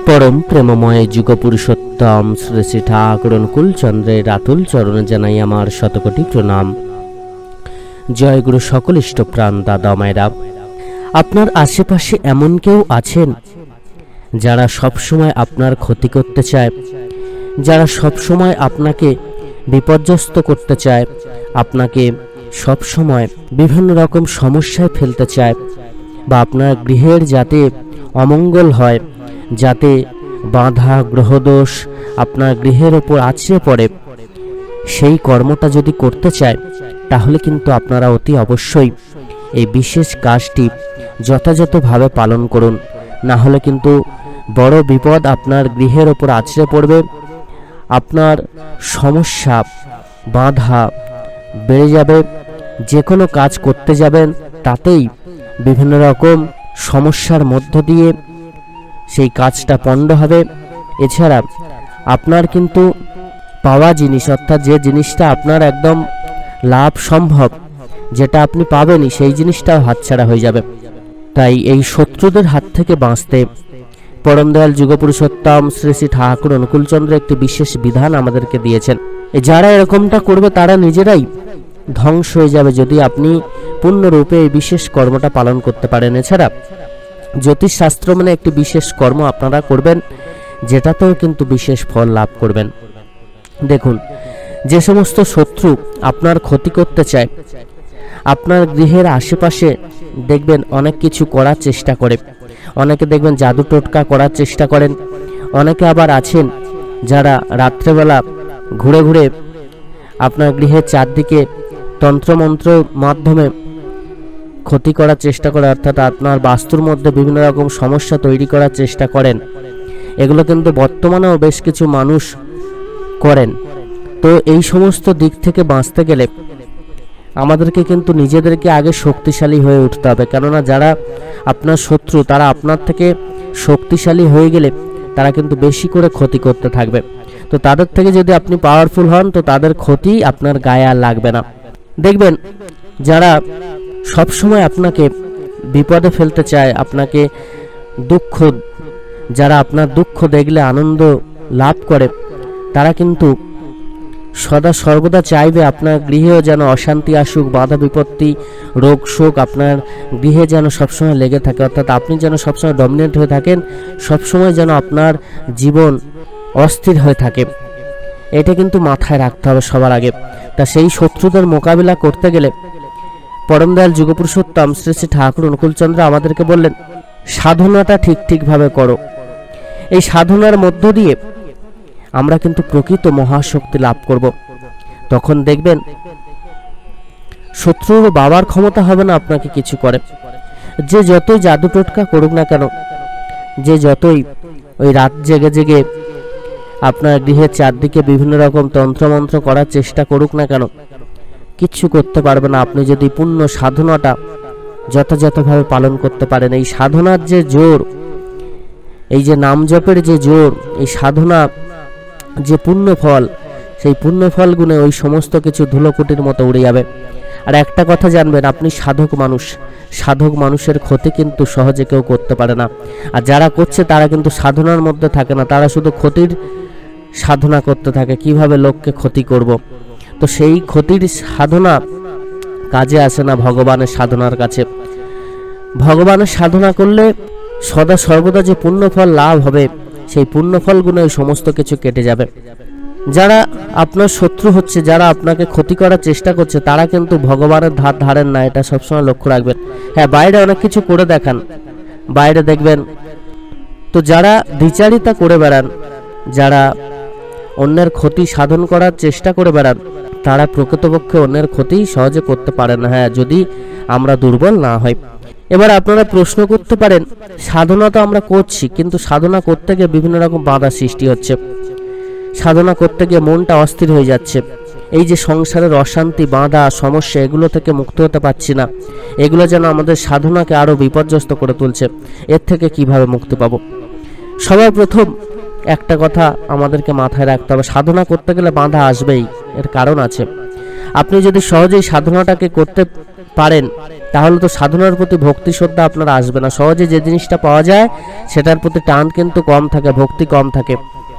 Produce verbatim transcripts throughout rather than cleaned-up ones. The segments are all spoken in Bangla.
परम प्रेममय जुग पुरुषोत्तम श्री श्री ठाकुर अनुकूल चंद्रेर आतुल चरणे जानाई आमार शतकोटी प्रणाम। जय गुरु सकल इष्ट प्राण दादा मायरा। आपनार आशेपाशे एमन केउ आछेन जारा सब समय आपनार क्षति करते चाय, जारा सब समय आपनाके विपर्यस्त करते चाय, आपनाके सब समय विभिन्न रकम समस्याय फेलते चाय बा आपनार गृहेर जाते अमंगल हय, जाते बाधा ग्रहदोष आपनार गृहेर ओपर आछड़े पड़े, सेई कर्मटा यदि करते चाय ताहले किन्तु आपनारा अति अवश्यई এই বিশেষ কাজটি যথাযথভাবে পালন করুন, না হলে কিন্তু বড় বিপদ আপনার গৃহের ওপর আছড়ে পড়বে। আপনার সমস্যা বাধা বেড়ে যাবে, যে কোনো কাজ করতে যাবেন তাতেই বিভিন্ন রকম সমস্যার মধ্য দিয়ে সেই কাজটা পণ্ড হবে। এছাড়া আপনার কিন্তু পাওয়া জিনিস অর্থাৎ যে জিনিসটা আপনার একদম লাভ সম্ভব, যেটা আপনি পাবেনই, সেই জিনিসটাও হাতছাড়া হয়ে যাবে। তাই এই শত্রুদের হাত থেকে বাঁচতে পরম দয়াল যুগ পুরুষোত্তম শ্রী শ্রী ঠাকুর অনুকূলচন্দ্র একটি বিশেষ বিধান আমাদেরকে দিয়েছেন। যারা এরকমটা করবে তারা নিজেরাই ধ্বংস হয়ে যাবে যদি আপনি পূর্ণরূপে এই বিশেষ কর্মটা পালন করতে পারেন। এছাড়া জ্যোতিষ শাস্ত্র মানে একটি বিশেষ কর্ম আপনারা করবেন, যেটাতেও কিন্তু বিশেষ ফল লাভ করবেন। দেখুন, যে সমস্ত শত্রু আপনার ক্ষতি করতে চায়, আপনার গৃহের আশেপাশে দেখবেন অনেক কিছু করার চেষ্টা করে, অনেকে দেখবেন জাদু টোটকা করার চেষ্টা করেন, অনেকে আবার আছেন যারা রাত্রেবেলা ঘুরে ঘুরে আপনার গৃহের চারদিকে তন্ত্রমন্ত্র মাধ্যমে ক্ষতি করার চেষ্টা করে, অর্থাৎ আপনার বাস্তুর মধ্যে বিভিন্ন রকম সমস্যা তৈরি করার চেষ্টা করেন। এগুলো কিন্তু বর্তমানেও বেশ কিছু মানুষ করেন। তো এই সমস্ত দিক থেকে বাঁচতে গেলে আমাদেরকে কিন্তু নিজেদেরকে আগে শক্তিশালী হয়ে উঠতে হবে, কেননা যারা আপনার শত্রু তারা আপনার থেকে শক্তিশালী হয়ে গেলে তারা কিন্তু বেশি করে ক্ষতি করতে থাকবে। তো তাদের থেকে যদি আপনি পাওয়ারফুল হন তো তাদের ক্ষতি আপনার গায়ে আর লাগবে না। দেখবেন যারা সব সময় আপনাকে বিপদে ফেলতে চায়, আপনাকে দুঃখ, যারা আপনার দুঃখ দেখলে আনন্দ লাভ করে, তারা কিন্তু সদা সর্বদা চাইবে আপনার গৃহেও যেন অশান্তি আসুক, বাধা বিপত্তি রোগ শোক আপনার গৃহে যেন সবসময় লেগে থাকে, অর্থাৎ আপনি যেন সবসময় ডমিনেন্ট হয়ে থাকেন, সবসময় যেন আপনার জীবন অস্থির হয়ে থাকে। এটা কিন্তু মাথায় রাখতে হবে সবার আগে। তা সেই শত্রুদের মোকাবিলা করতে গেলে পরম দয়াল যুগ পুরুষোত্তম শ্রী শ্রী ঠাকুর অনুকূলচন্দ্র আমাদেরকে বললেন, সাধনাটা ঠিক ঠিকভাবে করো। এই সাধনার মধ্য দিয়ে আমরা কিন্তু প্রকৃত মহাশক্তি লাভ করব। তখন দেখবেন শত্রুর বাবার ক্ষমতা হবে না আপনাকে কিছু করে। যে যতই জাদু টোটকা করুক না কেন, যে যতই ওই রাত জেগে জেগে আপনার গৃহের চারদিকে বিভিন্ন রকম তন্ত্রমন্ত্র করার চেষ্টা করুক না কেন, কিচ্ছু করতে পারবে না আপনি যদি পূর্ণ সাধনাটা যথাযথভাবে পালন করতে পারেন। এই সাধনার যে জোর, এই যে নাম জপের যে জোর, এই সাধনা যে পুণ্য ফল, সেই পুণ্য ফল গুণে ওই সমস্ত কিছু ধুলোকুটির মতো উড়ে যাবে। আর একটা কথা জানবেন, আপনি সাধক মানুষ, সাধক মানুষের ক্ষতি কিন্তু সহজে কেউ করতে পারে না। আর যারা করছে তারা কিন্তু সাধনার মধ্যে থাকে না, তারা শুধু ক্ষতির সাধনা করতে থাকে, কিভাবে লোককে ক্ষতি করব। তো সেই ক্ষতির সাধনা কাজে আসে না ভগবানের সাধনার কাছে। ভগবানের সাধনা করলে সদা সর্বদা যে পুণ্যফল লাভ হবে, সেই পুণ্যফল গুণে ওই সমস্ত কিছু কেটে যাবে। যারা আপনার শত্রু হচ্ছে, যারা আপনাকে ক্ষতি করার চেষ্টা করছে, তারা কিন্তু ভগবানের ধার ধারেন না, এটা সবসময় লক্ষ্য রাখবেন। হ্যাঁ, বাইরে অনেক কিছু করে দেখান, বাইরে দেখবেন। তো যারা দ্বিচারিতা করে বেড়ান, যারা অন্যের ক্ষতি সাধন করার চেষ্টা করে বেড়ান, তারা প্রকৃতপক্ষে অন্যের ক্ষতি সহজে করতে পারে না, হ্যাঁ, যদি আমরা দুর্বল না হই। এবার আপনারা প্রশ্ন করতে পারেন, সাধনা তো আমরা করছি, কিন্তু সাধনা করতে গিয়ে বিভিন্ন রকম বাধা সৃষ্টি হচ্ছে, সাধনা করতে গিয়ে মনটা অস্থির হয়ে যাচ্ছে, এই যে সংসারের অশান্তি বাধা সমস্যা, এগুলো থেকে মুক্ত হতে পারছি না, এগুলো যেন আমাদের সাধনাকে আরো বিপর্যস্ত করে তুলছে। এর থেকে কিভাবে মুক্তি পাবো? সবার প্রথম একটা কথা আমাদেরকে মাথায় রাখতে হবে, সাধনা করতে গেলে বাধা আসবেই, এর কারণ আছে। আপনি যদি সহজেই সাধনাটাকে করতে পারেন তাহলে তো সাধনার প্রতি ভক্তি শ্রদ্ধা আপনার আসবে না। সহজে যে জিনিসটা পাওয়া যায় সেটার প্রতি টান কিন্তু কম থাকে, ভক্তি কম থাকে।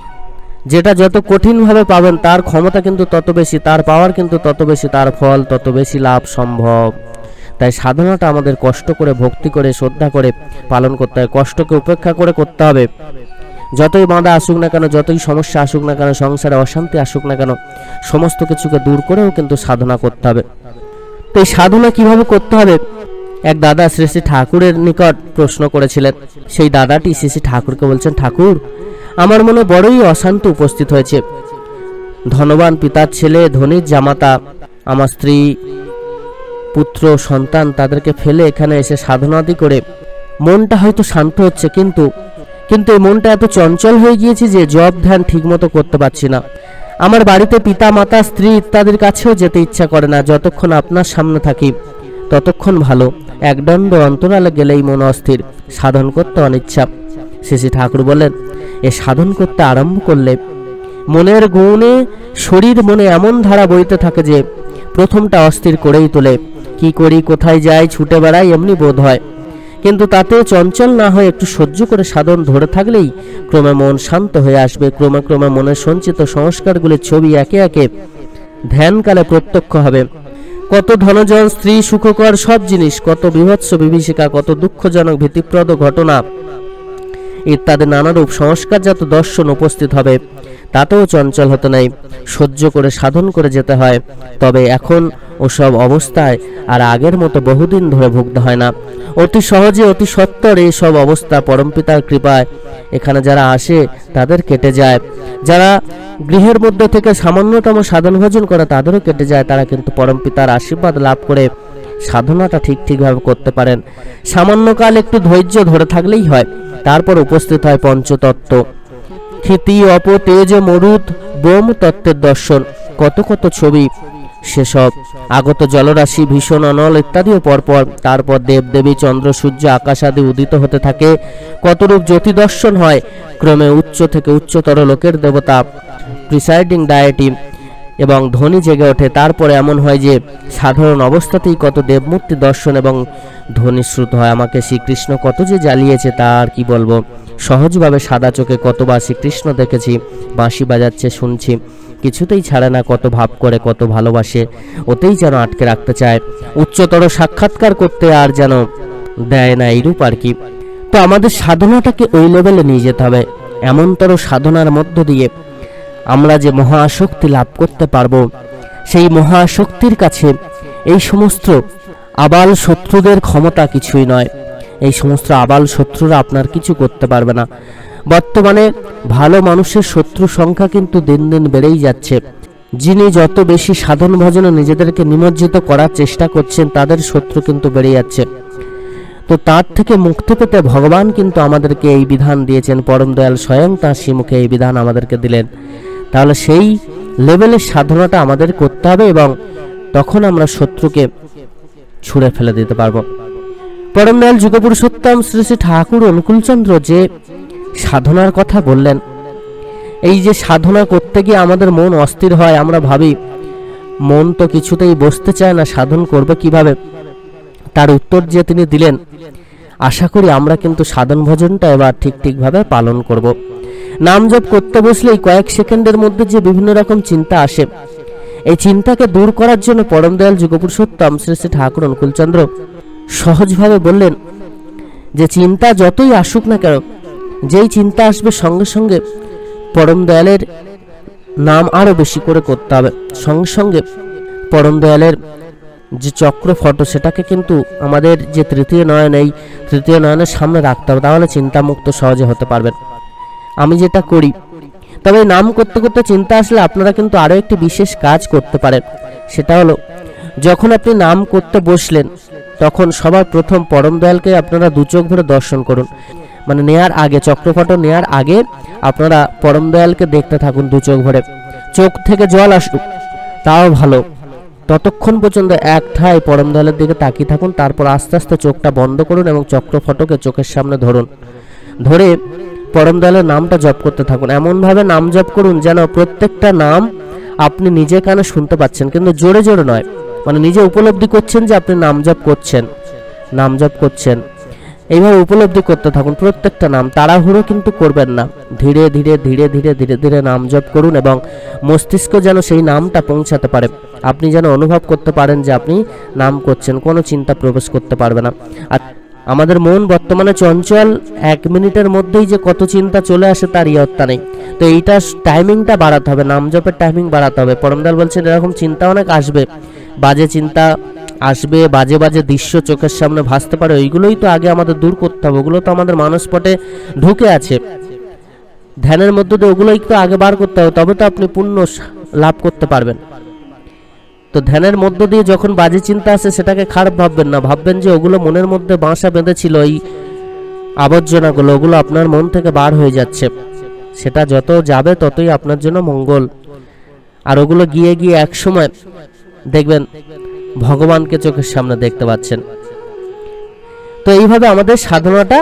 যেটা যত কঠিনভাবে পাবেন তার ক্ষমতা কিন্তু তত বেশি, তার পাওয়ার কিন্তু তত বেশি, তার ফল তত বেশি লাভ সম্ভব। তাই সাধনাটা আমাদের কষ্ট করে, ভক্তি করে, শ্রদ্ধা করে পালন করতে হয়, কষ্টকে উপেক্ষা করে করতে হবে। যতই বাধা আসুক না কেন, যতই সমস্যা আসুক না কেন, সংসারে অশান্তি আসুক না কেন, সমস্ত কিছুকে দূর করেও কিন্তু সাধনা করতে হবে। তো এই সাধনা কিভাবে করতে হবে, এক দাদা শ্রী শ্রী ঠাকুরের নিকট প্রশ্ন করেছিলেন। সেই দাদাটি শ্রী শ্রী ঠাকুরকে বলছেন, ঠাকুর, আমার মনে বড়ই অশান্তি উপস্থিত হয়েছে। ধনবান পিতার ছেলে, ধনীর জামাতা, আমার স্ত্রী, পুত্র, সন্তান, তাদেরকে ফেলে এখানে এসে সাধনাদি করে মনটা হয়তো শান্ত হচ্ছে, কিন্তু কিন্তু এই মনটা এত চঞ্চল হয়ে গিয়েছে যে জপ ধ্যান ঠিক মতো করতে পারছি না। আমার বাড়িতে পিতা মাতা, স্ত্রী ইত্যাদির কাছেও যেতে ইচ্ছা করে না। যতক্ষণ আপনার সামনে থাকি ততক্ষণ ভালো, একদণ্ড অন্তরালে গেলেই মন অস্থির, সাধন করতে অনিচ্ছা। শ্রী শ্রী ঠাকুর বলেন, এ সাধন করতে আরম্ভ করলে মনের গুণে শরীর মনে এমন ধারা বইতে থাকে যে প্রথমটা অস্থির করেই তোলে। কি করি, কোথায় যাই, ছুটে বেড়াই এমনি বোধ হয়। কিন্তু তাতে চঞ্চল না হয়ে একটু সহ্য করে সাধন ধরে থাকলেই ক্রমে মন শান্ত হয়ে আসবে। ক্রমে ক্রমে মনের সঞ্চিত সংস্কারগুলির ছবি একে একে ধ্যানকালে প্রত্যক্ষ হবে। কত ধনজন, স্ত্রী, সুখকর সব জিনিস, কত বিভৎস বিভীষিকা, কত দুঃখজনক ভীতিপ্রদ ঘটনা ইত্যাদি নানারূপ সংস্কারজাত দর্শন উপস্থিত হবে। তাতেও চঞ্চল হতে নেই, সহ্য করে সাধন করে যেতে হয়। তবে এখন ওসব অবস্থায় আর আগের মতো বহুদিন ধরে ভুগতে হয় না। অতি সহজে, অতি সত্বর এই সব অবস্থা পরমপিতার কৃপায় এখানে যারা আসে তাদের কেটে যায়। যারা গৃহের মধ্যে থেকে সামান্যতম সাধন ভজন করে তাদেরও কেটে যায়। তারা কিন্তু পরমপিতার আশীর্বাদ লাভ করে সাধনাটা ঠিক ঠিকভাবে করতে পারেন। সামান্যকাল একটু ধৈর্য ধরে থাকলেই হয়। তারপর উপস্থিত হয় পঞ্চতত্ত্ব, ক্ষিতি, অপ, তেজ, মরুদ, বোম তত্ত্বের দর্শন। কত কত ছবি, সেসব আগত জলরাশি, ভীষণ অনল ইত্যাদিও পরপর। তারপর দেব দেবী, চন্দ্র, সূর্য, আকাশ আদি উদিত হতে থাকে। কতরূপ জ্যোতি দর্শন হয়। ক্রমে উচ্চ থেকে উচ্চতর লোকের দেবতা, প্রিসাইডিং ডায়েটি এবং ধ্বনি জেগে ওঠে। তারপরে এমন হয় যে সাধারণ অবস্থাতেই কত দেবমূর্তি দর্শন এবং ধ্বনি শ্রুত হয়। আমাকে শ্রীকৃষ্ণ কত যে জ্বালিয়েছে তা আর কি বলবো। সহজভাবে সাদা চোখে কতবার শ্রীকৃষ্ণ দেখেছি, বাঁশি বাজাচ্ছে শুনছি, কিছুতেই ছাড়ে না, কত ভাব করে, কত ভালোবাসে, ওতেই যেন আটকে রাখতে চায়। উচ্চতর সাক্ষাৎকার করতে আর যেন দেয় না, এইরূপ আর কি। তো আমাদের সাধনাটাকে ওই লেভেলে নিয়ে যেতে হবে। এমনতর সাধনার মধ্য দিয়ে আমরা যে মহাশক্তি লাভ করতে পারবো, সেই মহাশক্তির কাছে এই সমস্ত আবাল শত্রুদের ক্ষমতা কিছুই নয়। এই সমস্ত আবাল শত্রুরা আপনার কিছু করতে পারবে না। বর্তমানে ভালো মানুষের শত্রু সংখ্যা কিন্তু দিন দিন বেড়েই যাচ্ছে। যিনি যত বেশি সাধন ভজনে নিজেদেরকে নিমজ্জিত করার চেষ্টা করছেন তাদের শত্রু কিন্তু বেড়ে যাচ্ছে। তো তার থেকে মুক্তি পেতে ভগবান কিন্তু আমাদেরকে এই বিধান দিয়েছেন। পরম দয়াল স্বয়ং তার শ্রীমুখে এই বিধান আমাদেরকে দিলেন। তাহলে সেই লেভেলের সাধনাটা আমাদের করতে হবে এবং তখন আমরা শত্রুকে ছুঁড়ে ফেলে দিতে পারবো। পরম দয়াল যুগপুরুষোত্তম শ্রী শ্রী ঠাকুর অনুকূলচন্দ্র যে সাধনার কথা বললেন, এই যে সাধনা করতে গিয়ে আমাদের মন অস্থির হয়, আমরা ভাবি মন তো কিছুতেই বসতে চায় না, সাধন করবে কিভাবে, তার উত্তর যে তিনি দিলেন, আশা করি আমরা কিন্তু সাধন ভজনটা এবার ঠিক ঠিকভাবে পালন করব। নাম জপ করতে বসলেই কয়েক সেকেন্ডের মধ্যে যে বিভিন্ন রকম চিন্তা আসে, এই চিন্তাকে দূর করার জন্য পরম দয়াল যুগপুরুষোত্তম শ্রী শ্রী ঠাকুর অনুকূলচন্দ্র সহজভাবে বললেন যে চিন্তা যতই আসুক না কেন, যেই চিন্তা আসবে সঙ্গে সঙ্গে পরম দয়ালের নাম আরো বেশি করে করতে হবে। সঙ্গে সঙ্গে পরম দয়ালের যে চক্র ফটো সেটাকে কিন্তু আমাদের যে তৃতীয় নয়ন, এই তৃতীয় নয়নের সামনে রাখতে হবে, তাহলে চিন্তামুক্ত সহজে হতে পারবেন। আমি যেটা করি, তবে নাম করতে করতে চিন্তা আসলে আপনারা কিন্তু আরো একটি বিশেষ কাজ করতে পারেন। সেটা হলো, যখন আপনি নাম করতে বসলেন তখন সবার প্রথম পরম দয়ালকে আপনারা দু চোখ ভরে দর্শন করুন। মানে নেয়ার আগে, চক্রফটো নেয়ার আগে আপনারা পরম দয়ালকে দেখতে থাকুন দু চোখ ভরে। চোখ থেকে জল আসুক তাও ভালো, ততক্ষণ পর্যন্ত এক ঠায় পরম দয়ালের দিকে তাকিয়ে থাকুন। তারপর আস্তে আস্তে চোখটা বন্ধ করুন এবং চক্রফটোকে চোখের সামনে ধরুন। ধরে পরম দয়ালের নামটা জপ করতে থাকুন। এমনভাবে নাম জপ করুন যেন প্রত্যেকটা নাম আপনি নিজে কানে শুনতে পাচ্ছেন, কিন্তু জোরে জোরে নয়, মানে নিজে উপলব্ধি করছেন যে আপনি নাম জপ করছেন। নাম জপ করছেন, এইভাবে উপলব্ধি করতে থাকুন প্রত্যেকটা নাম। তাড়াহুড়ো কিন্তু করবেন না, ধীরে ধীরে ধীরে ধীরে ধীরে ধীরে নাম জপ করুন এবং মস্তিষ্ক যেন সেই নামটা পৌঁছাতে পারে। আপনি যেন অনুভব করতে পারেন যে আপনি নাম করছেন, কোনো চিন্তা প্রবেশ করতে পারবে না। আর আমাদের মন বর্তমানে চঞ্চল, এক মিনিটের মধ্যেই যে কত চিন্তা চলে আসে তার ইয়ত্তা নেই। তো এইটা টাইমিংটা বাড়াতে হবে, নাম জপের টাইমিং বাড়াতে হবে। পরমদয়াল বলছেন এরকম চিন্তা অনেক আসবে, বাজে চিন্তা আসবে, বাজে বাজে দৃশ্য চোখের সামনে ভাসতে পারে, ওইগুলোই তো আগে আমাদের দূর করতে হবে। ওগুলো তো আমাদের মানসপটে ঢুকে আছে, ধ্যানের মধ্যে দিয়ে ওগুলোই তো আগে বার করতে হবে, তবে তো আপনি পুণ্য লাভ করতে পারবেন। তো ধ্যানের মধ্য দিয়ে যখন বাজে চিন্তা আসে সেটাকে খারাপ ভাববেন না, ভাববেন যে ওগুলো মনের মধ্যে বাসা বেঁধেছিল, এই আবর্জনাগুলো, ওগুলো আপনার মন থেকে বার হয়ে যাচ্ছে। সেটা যত যাবে ততই আপনার জন্য মঙ্গল। আর ওগুলো গিয়ে গিয়ে এক সময় দেখবেন ভগবানকে চোখের সামনে দেখতে পাচ্ছেন। তো এইভাবে আমাদের সাধনাটা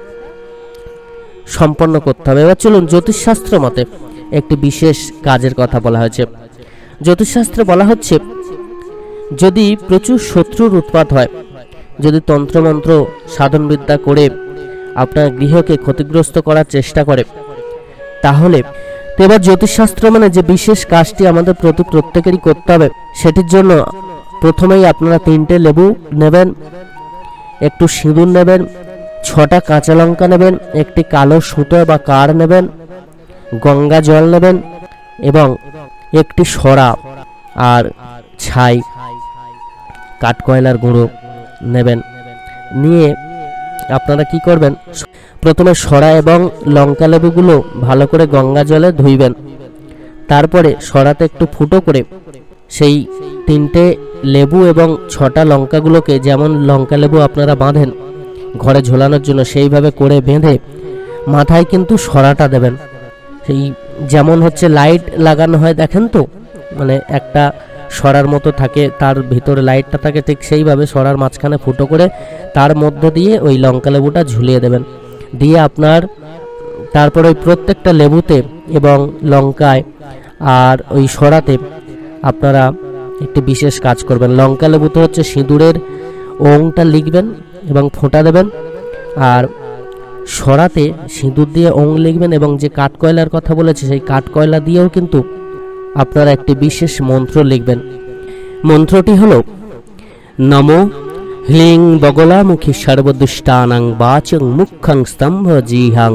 সম্পন্ন করতে হবে। এবার চলুন জ্যোতিষশাস্ত্র মতে একটি বিশেষ কাজের কথা বলা হয়েছে। জ্যোতিষশাস্ত্রে বলা হচ্ছে যদি প্রচুর শত্রুর উৎপাত হয়, যদি তন্ত্রমন্ত্র সাধনবিদ্যা করে আপনার গৃহকে ক্ষতিগ্রস্ত করার চেষ্টা করে, তাহলে তো এবার জ্যোতিষশাস্ত্র মানে যে বিশেষ কাজটি আমাদের প্রতি প্রত্যেকেরই করতে হবে, সেটির জন্য প্রথমেই আপনারা তিনটে লেবু নেবেন, একটু সিঁদুর নেবেন, ছটা কাঁচা লঙ্কা নেবেন, একটি কালো সুতো বা কাঠ নেবেন, গঙ্গা জল নেবেন এবং একটি সরা আর ছাই কাঠকয়লার গুঁড়ো নেবেন। নিয়ে আপনারা কি করবেন, প্রথমে সরা এবং লঙ্কা লেবুগুলো ভালো করে গঙ্গা জলে ধুইবেন। তারপরে সরাতে একটু ফুটো করে সেই তিনটে লেবু এবং ছটা লঙ্কাগুলোকে, যেমন লঙ্কা লেবু আপনারা বাঁধেন ঘরে ঝোলানোর জন্য, সেইভাবে করে বেঁধে মাথায় কিন্তু সরাটা দেবেন। সেই যেমন হচ্ছে লাইট লাগানো হয় দেখেন তো, মানে একটা সরার মতো থাকে, তার ভিতরে লাইটটা থাকে, ঠিক সেইভাবে সরার মাঝখানে ফুটো করে তার মধ্য দিয়ে ওই লঙ্কা লেবুটা ঝুলিয়ে দেবেন। দিয়ে আপনার তারপর ওই প্রত্যেকটা লেবুতে এবং লঙ্কায় আর ওই সরাতে আপনারা একটি বিশেষ কাজ করবেন। লঙ্কা লেবুতে হচ্ছে সিঁদুরের ওংটা লিখবেন এবং ফোঁটা দেবেন, আর সরাতে সিঁদুর দিয়ে ওং লিখবেন এবং যে কাঠকয়লার কথা বলেছে সেই কাঠকয়লা দিয়েও কিন্তু আপনারা একটি বিশেষ মন্ত্র লিখবেন। মন্ত্রটি হলো নমো হ্লিং বগলামুখী সর্বদুষ্টানাং বাচং মুখ্যং স্তম্ভ জিহাং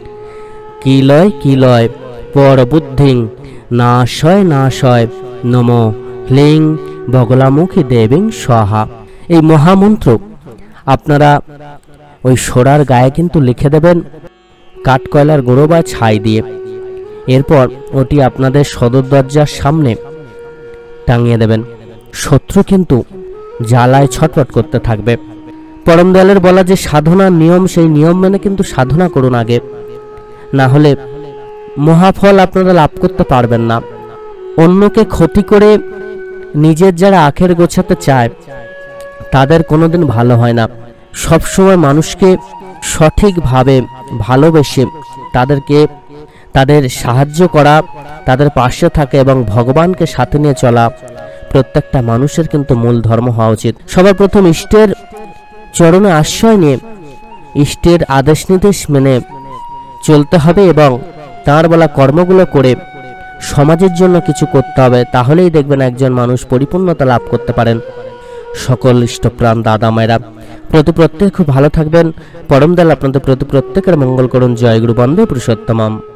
কিলয় কিলয় পর বুদ্ধিং নাশয় নাশয় নমো হ্লিং বগলামুখী দেবীং স্বাহা। এই মহামন্ত্র আপনারা ওই সরার গায়ে কিন্তু লিখে দেবেন কাঠকয়লার গুঁড়ো বা ছাই দিয়ে। এরপর ওটি আপনাদের সদর দরজার সামনে টাঙিয়ে দেবেন। শত্রু কিন্তু জ্বালায় ছটফট করতে থাকবে। পরমদয়ালের বলা যে সাধনার নিয়ম, সেই নিয়ম মেনে কিন্তু সাধনা করুন আগে, না হলে মহাফল আপনারা লাভ করতে পারবেন না। অন্যকে ক্ষতি করে নিজের যারা আখের গোছাতে চায় তাদের কোনোদিন ভালো হয় না। সবসময় মানুষকে সঠিকভাবে ভালোবেসে তাদেরকে তাদের সাহায্য করা, তাদের পাশে থাকা এবং ভগবানকে সাথে নিয়ে চলা প্রত্যেকটা মানুষের কিন্তু মূল ধর্ম হওয়া উচিত। সবার প্রথম ইষ্টের চরণে আশ্রয় নিয়ে ইষ্টের আদেশ নির্দেশ মেনে চলতে হবে এবং তাঁর বলা কর্মগুলো করে সমাজের জন্য কিছু করতে হবে। তাহলেই দেখবেন একজন মানুষ পরিপূর্ণতা লাভ করতে পারেন। সকল ইষ্টপ্রাণ দাদা মায়েরা প্রতি প্রত্যেক খুব ভালো থাকবেন। পরমদয়াল আপনাদের প্রতি প্রত্যেকের মঙ্গল করুন। জয় গুরু বন্দে পুরুষোত্তমম।